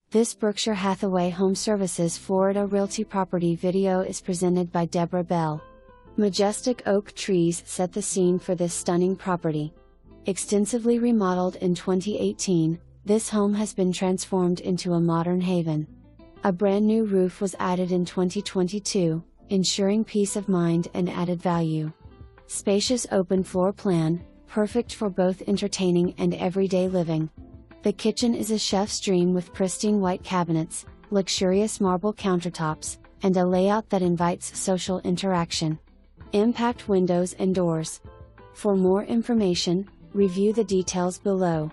This Berkshire Hathaway HomeServices Florida Realty property video is presented by Deborah Bell. Majestic oak trees set the scene for this stunning property. Extensively remodeled in 2018, this home has been transformed into a modern haven. A brand new roof was added in 2022, ensuring peace of mind and added value. Spacious open floor plan, perfect for both entertaining and everyday living. The kitchen is a chef's dream with pristine white cabinets, luxurious marble countertops, and a layout that invites social interaction. Impact windows and doors. For more information, review the details below.